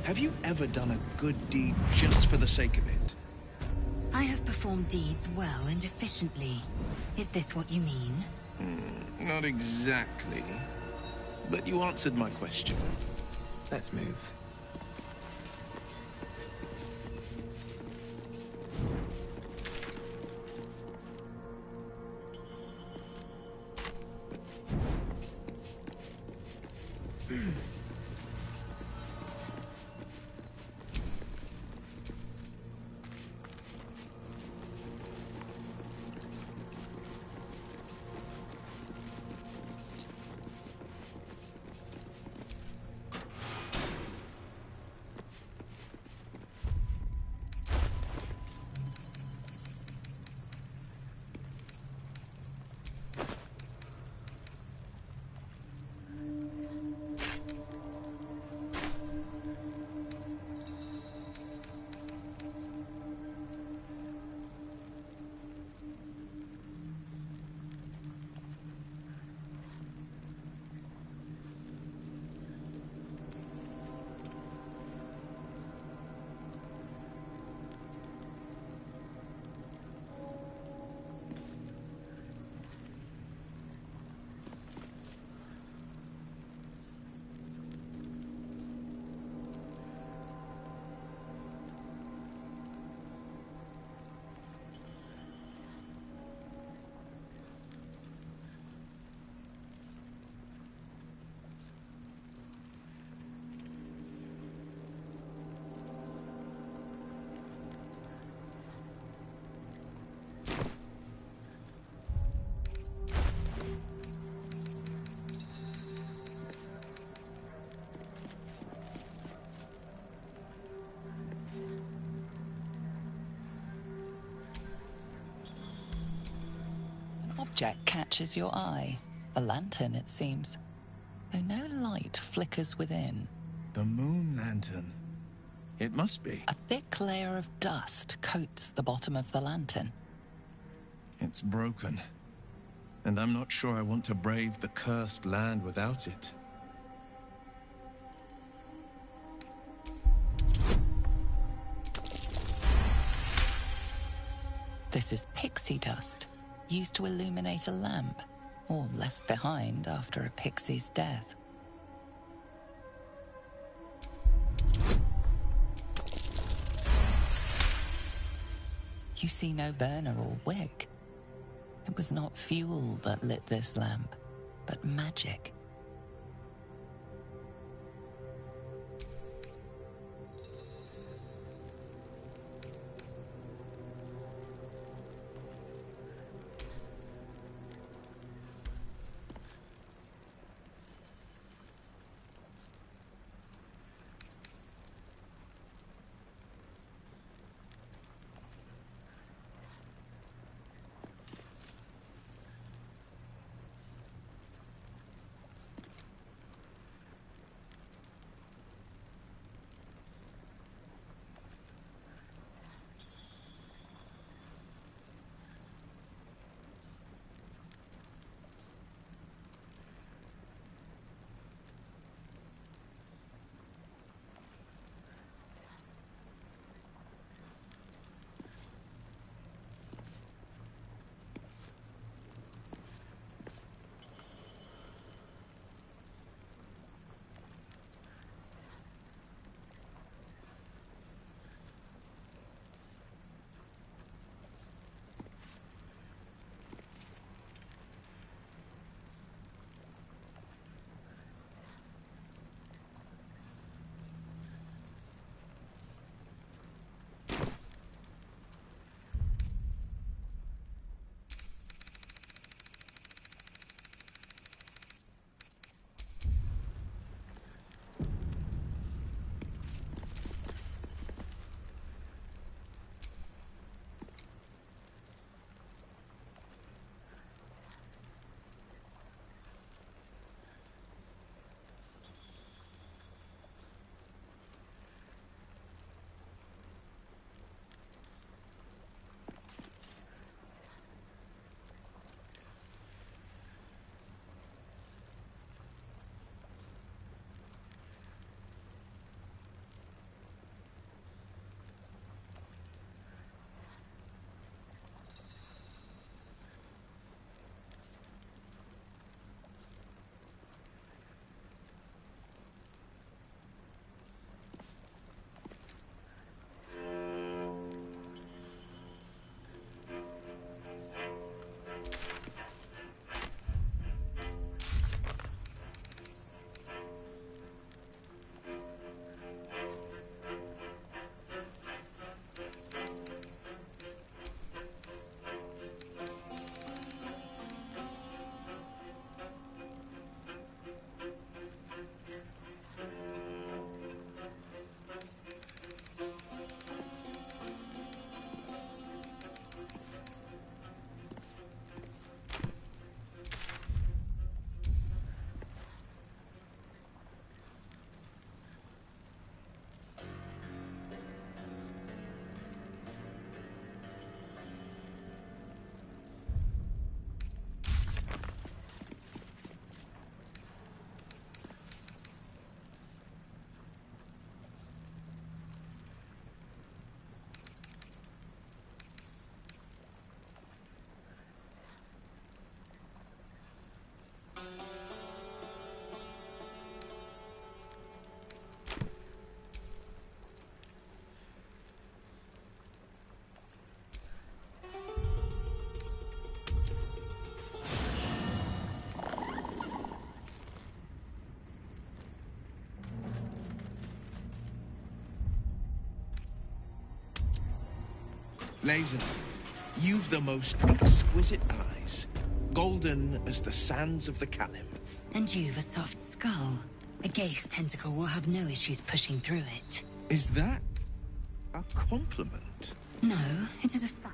Have you ever done a good deed just for the sake of it? I have performed deeds well and efficiently. Is this what you mean? Hmm, not exactly. But you answered my question. Let's move. Object catches your eye. A lantern, it seems, though no light flickers within. The moon lantern. It must be. A thick layer of dust coats the bottom of the lantern. It's broken. And I'm not sure I want to brave the cursed land without it. This is pixie dust, used to illuminate a lamp, or left behind after a pixie's death. You see no burner or wick. It was not fuel that lit this lamp, but magic. Laser, you've the most exquisite eyes, golden as the sands of the Kalim. And you've a soft skull. A Gaith tentacle will have no issues pushing through it. Is that a compliment? No, it is a fact.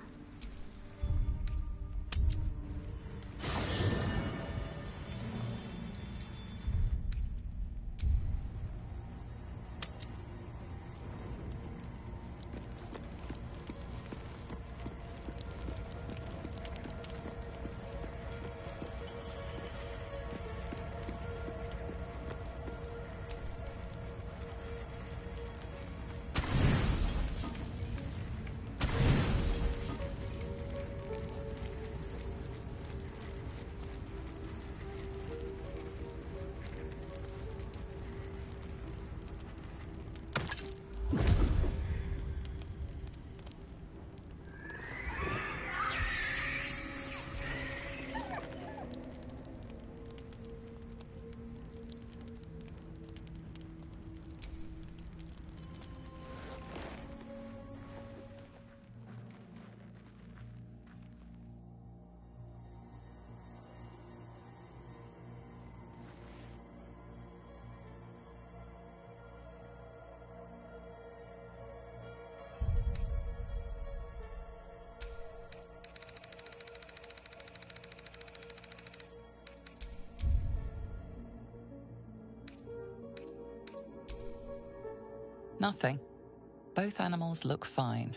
Nothing. Both animals look fine.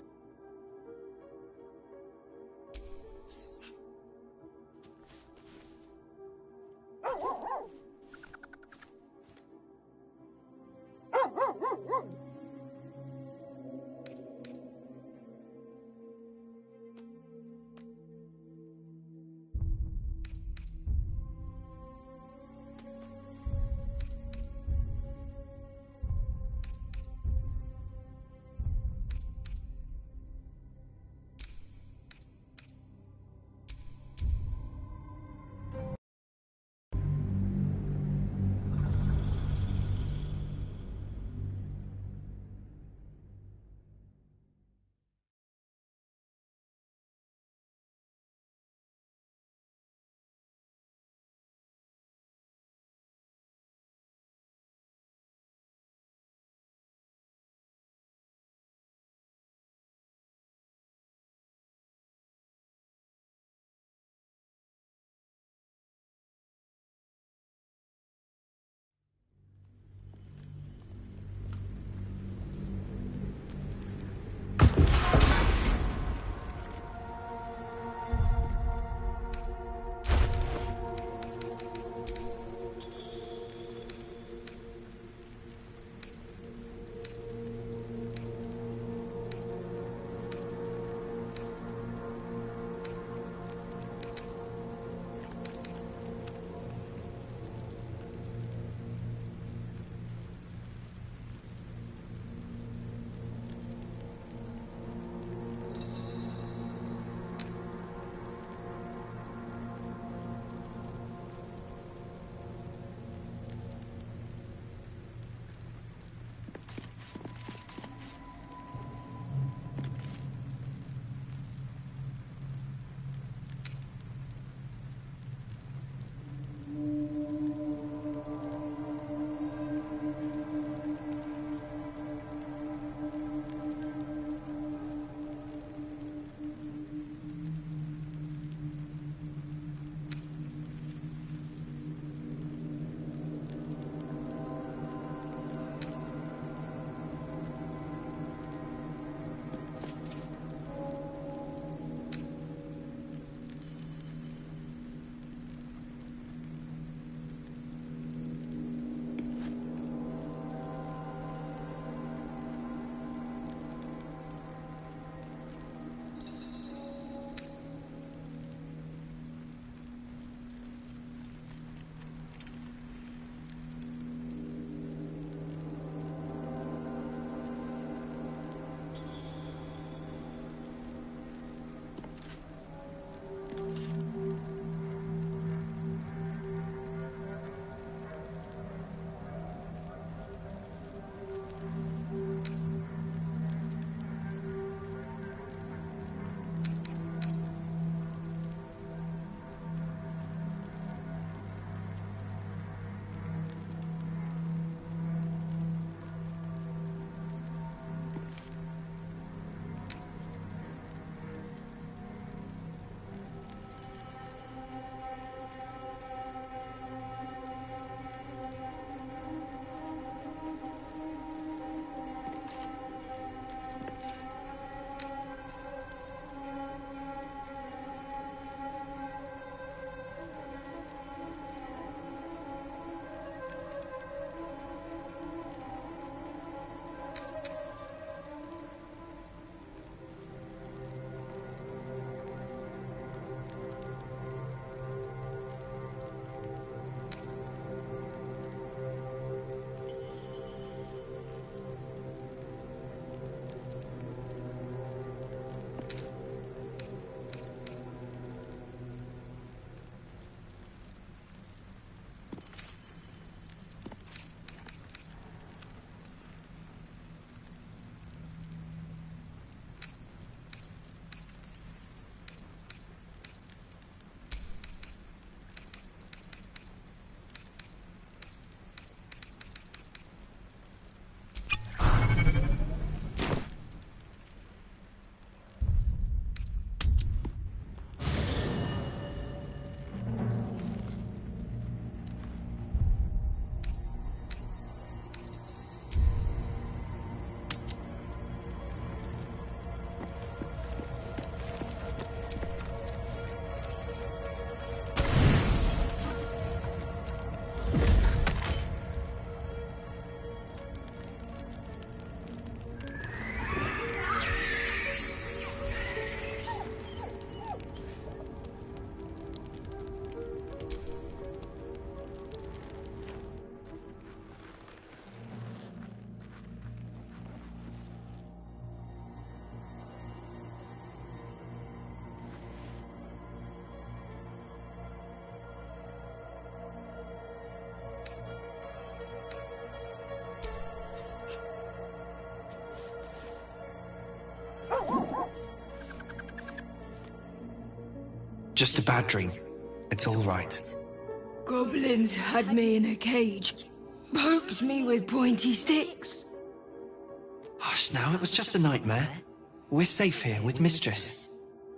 Just a bad dream. It's all right. Goblins had me in a cage. Poked me with pointy sticks. Hush now, it was just a nightmare. We're safe here with Mistress.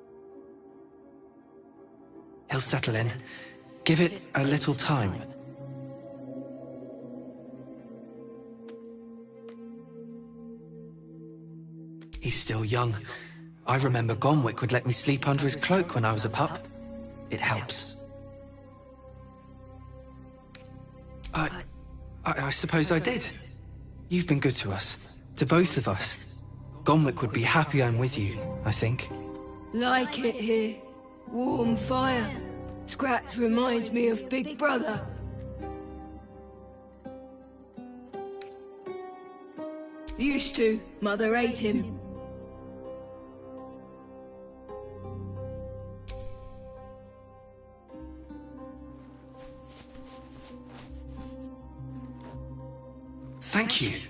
He'll settle in. Give it a little time. He's still young. I remember Gonwick would let me sleep under his cloak when I was a pup. It helps. I... I, I suppose I did. You've been good to us. To both of us. Gonwick would be happy I'm with you, I think. Like it here. Warm fire. Scratch reminds me of Big Brother. Used to. Mother ate him. Thank you.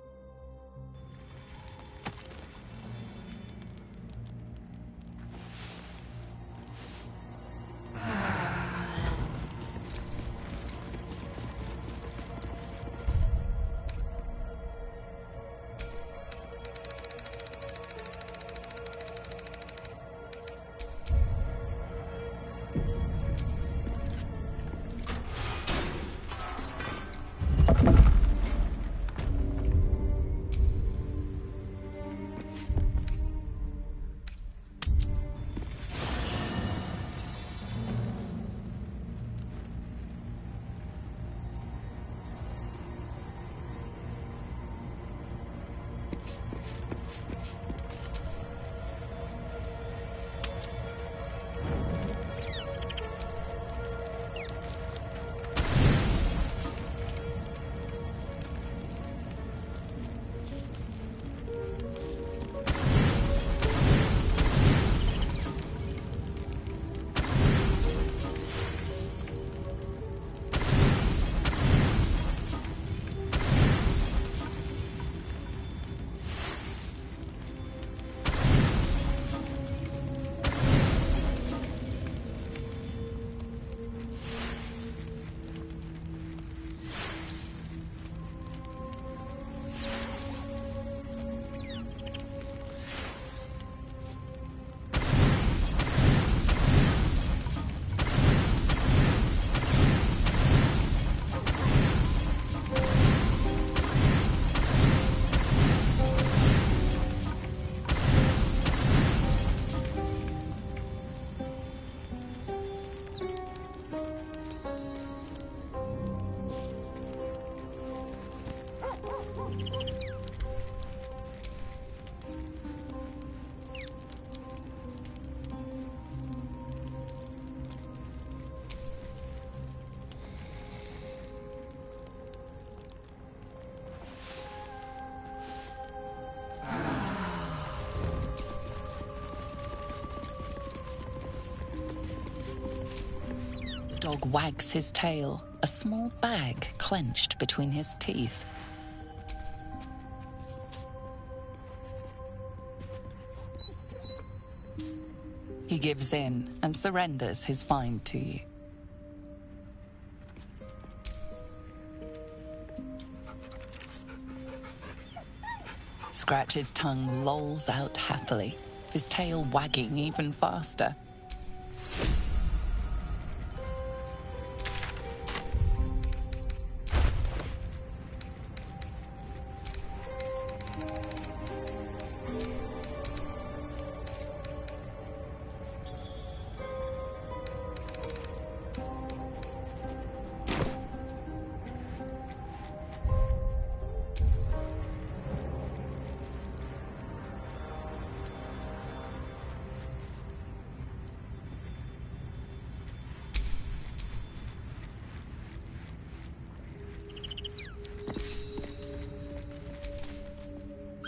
Dog wags his tail, a small bag clenched between his teeth. He gives in and surrenders his find to you. Scratch's tongue lolls out happily, his tail wagging even faster.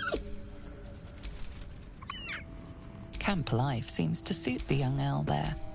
Camp life seems to suit the young owlbear.